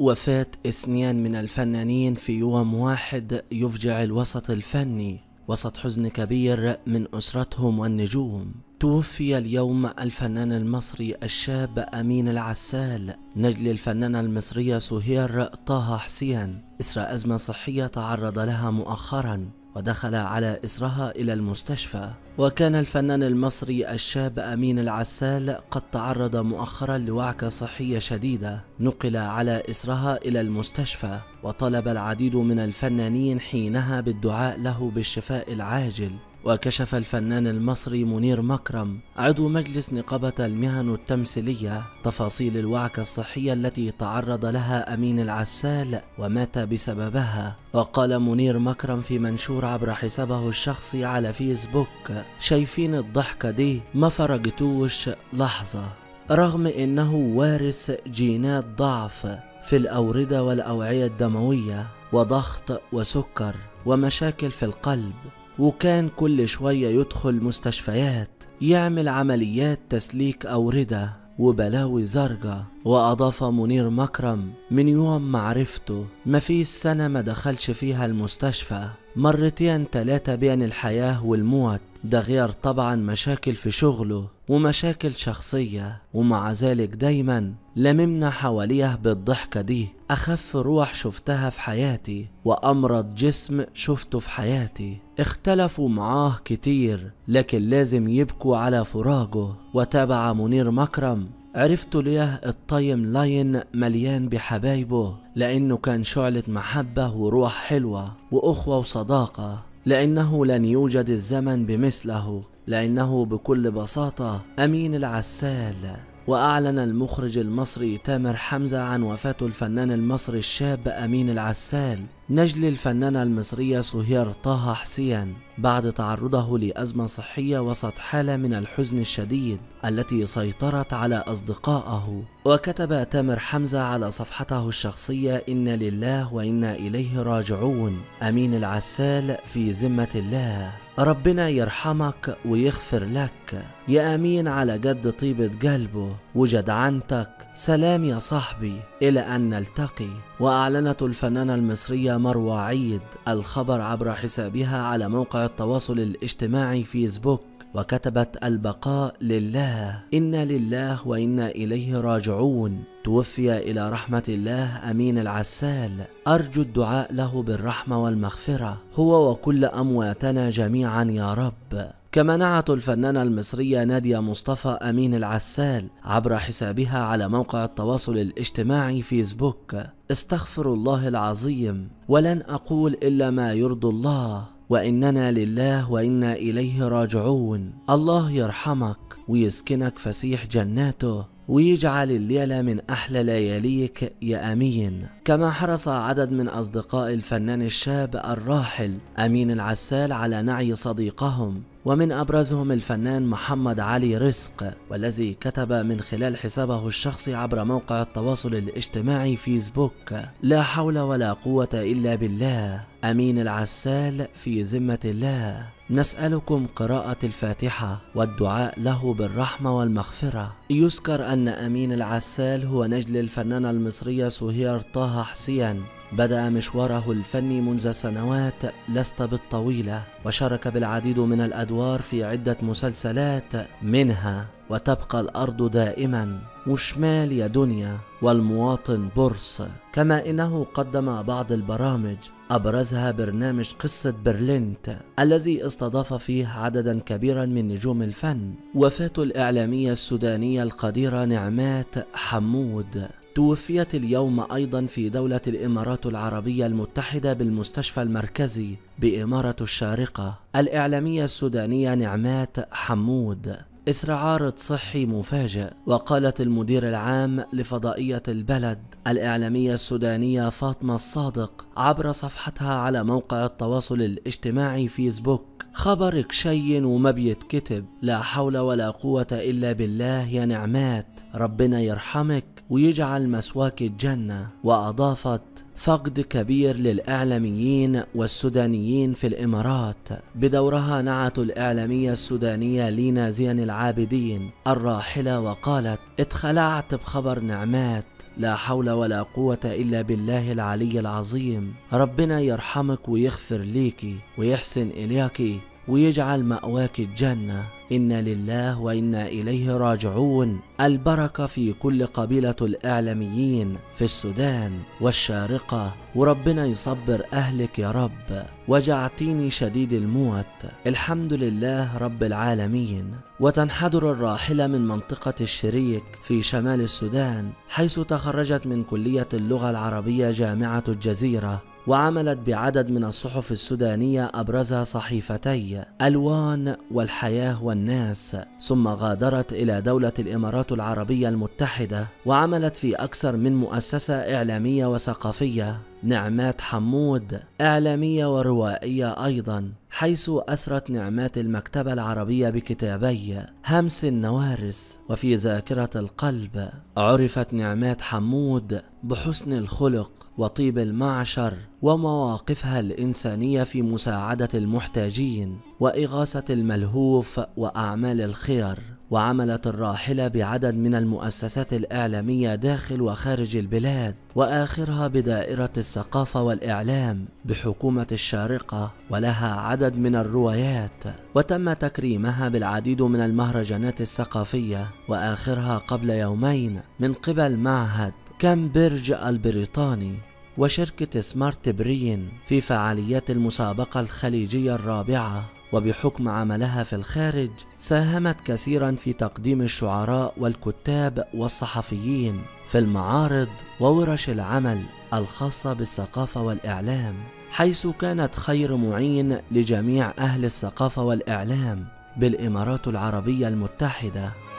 وفاة اثنين من الفنانين في يوم واحد يفجع الوسط الفني وسط حزن كبير من أسرتهم والنجوم. توفي اليوم الفنان المصري الشاب أمين العسال نجل الفنانة المصرية سهير طه حسين إثر أزمة صحية تعرض لها مؤخرا ودخل على إثرها إلى المستشفى. وكان الفنان المصري الشاب أمين العسال قد تعرض مؤخرا لوعكة صحية شديدة نقل على إثرها إلى المستشفى، وطلب العديد من الفنانين حينها بالدعاء له بالشفاء العاجل. وكشف الفنان المصري منير مكرم عضو مجلس نقابة المهن التمثيلية تفاصيل الوعكة الصحية التي تعرض لها أمين العسال ومات بسببها. وقال منير مكرم في منشور عبر حسابه الشخصي على فيسبوك: شايفين الضحكة دي؟ ما فرجتوش لحظة، رغم إنه وارث جينات ضعف في الأوردة والأوعية الدموية وضغط وسكر ومشاكل في القلب، وكان كل شوية يدخل مستشفيات يعمل عمليات تسليك أوردة وبلاوي زرقاء. وأضاف منير مكرم: من يوم معرفته ما فيش سنة ما دخلش فيها المستشفى، مرتين 3 بين الحياة والموت، ده غير طبعا مشاكل في شغله ومشاكل شخصية، ومع ذلك دايما لممنا حواليه بالضحكة دي. أخف روح شفتها في حياتي وأمرض جسم شفته في حياتي، اختلفوا معاه كتير لكن لازم يبكوا على فراقه. وتابع منير مكرم: عرفت ليه التايم لاين مليان بحبايبه، لأنه كان شعلة محبة وروح حلوة وأخوة وصداقة، لأنه لن يوجد الزمن بمثله، لأنه بكل بساطة أمين العسال. وأعلن المخرج المصري تامر حمزة عن وفاة الفنان المصري الشاب أمين العسال نجل الفنانة المصرية سهير طه حسين بعد تعرضه لأزمة صحية وسط حالة من الحزن الشديد التي سيطرت على أصدقائه. وكتب تامر حمزة على صفحته الشخصية: إنا لله وإنا إليه راجعون، أمين العسال في ذمة الله، ربنا يرحمك ويغفر لك يا أمين على جد طيبة قلبه وجدعنتك، سلام يا صاحبي إلى أن نلتقي. وأعلنت الفنانة المصرية مروة عيد الخبر عبر حسابها على موقع التواصل الاجتماعي فيسبوك، وكتبت: البقاء لله، إنا لله وإنا إليه راجعون، توفي إلى رحمة الله أمين العسال، أرجو الدعاء له بالرحمة والمغفرة هو وكل أمواتنا جميعا يا رب. كما نعت الفنانة المصرية نادية مصطفى أمين العسال عبر حسابها على موقع التواصل الاجتماعي فيسبوك: استغفر الله العظيم ولن أقول إلا ما يرضي الله، وإننا لله وإنا إليه راجعون، الله يرحمك ويسكنك فسيح جناته ويجعل الليلة من أحلى لياليك يا أمين. كما حرص عدد من أصدقاء الفنان الشاب الراحل أمين العسال على نعي صديقهم، ومن أبرزهم الفنان محمد علي رزق، والذي كتب من خلال حسابه الشخصي عبر موقع التواصل الاجتماعي فيسبوك: لا حول ولا قوة إلا بالله، أمين العسال في ذمة الله، نسألكم قراءة الفاتحة والدعاء له بالرحمة والمغفرة. يذكر أن أمين العسال هو نجل الفنانة المصرية سهير طه حسين، بدأ مشواره الفني منذ سنوات لست بالطويلة، وشارك بالعديد من الأدوار في عدة مسلسلات منها وتبقى الأرض دائما، وشمال يا دنيا، والمواطن بورس. كما إنه قدم بعض البرامج أبرزها برنامج قصة برلينت الذي استضاف فيه عددا كبيرا من نجوم الفن. وفاة الإعلامية السودانية القديرة نعمات حمود توفيت اليوم أيضا في دولة الإمارات العربية المتحدة بالمستشفى المركزي بإمارة الشارقة. الإعلامية السودانية نعمات حمود إثر عارض صحي مفاجئ. وقالت المدير العام لفضائية البلد الإعلامية السودانية فاطمة الصادق عبر صفحتها على موقع التواصل الاجتماعي فيسبوك: خبرك شين وما بيتكتب، لا حول ولا قوة إلا بالله يا نعمات، ربنا يرحمك ويجعل مسواك الجنة. وأضافت: فقد كبير للإعلاميين والسودانيين في الإمارات. بدورها نعت الإعلامية السودانية لينا زين العابدين الراحلة وقالت: اتخلعت بخبر نعمات لا حول ولا قوة إلا بالله العلي العظيم. ربنا يرحمك ويغفر ليكي ويحسن إليكي ويجعل مأواك الجنة. إنا لله وإنا إليه راجعون. البركة في كل قبيلة الإعلاميين في السودان والشارقة، وربنا يصبر أهلك يا رب. وجعتيني شديد الموت. الحمد لله رب العالمين. وتنحدر الراحلة من منطقة الشريك في شمال السودان، حيث تخرجت من كلية اللغة العربية جامعة الجزيرة، وعملت بعدد من الصحف السودانية أبرزها صحيفتي ألوان والحياة والناس، ثم غادرت إلى دولة الإمارات العربية المتحدة، وعملت في أكثر من مؤسسة إعلامية وثقافية. نعمات حمود إعلامية وروائية أيضا، حيث أثرت نعمات المكتبة العربية بكتابي همس النوارس وفي ذاكرة القلب. عرفت نعمات حمود بحسن الخلق وطيب المعشر ومواقفها الإنسانية في مساعدة المحتاجين وإغاثة الملهوف وأعمال الخير. وعملت الراحلة بعدد من المؤسسات الإعلامية داخل وخارج البلاد، وآخرها بدائرة الثقافة والإعلام بحكومة الشارقة، ولها عدد من الروايات، وتم تكريمها بالعديد من المهرجانات الثقافية، وآخرها قبل يومين من قبل معهد كامبريدج البريطاني وشركة سمارت برين في فعاليات المسابقة الخليجية الرابعة. وبحكم عملها في الخارج ساهمت كثيرا في تقديم الشعراء والكتاب والصحفيين في المعارض وورش العمل الخاصة بالثقافة والإعلام، حيث كانت خير معين لجميع أهل الثقافة والإعلام بالإمارات العربية المتحدة.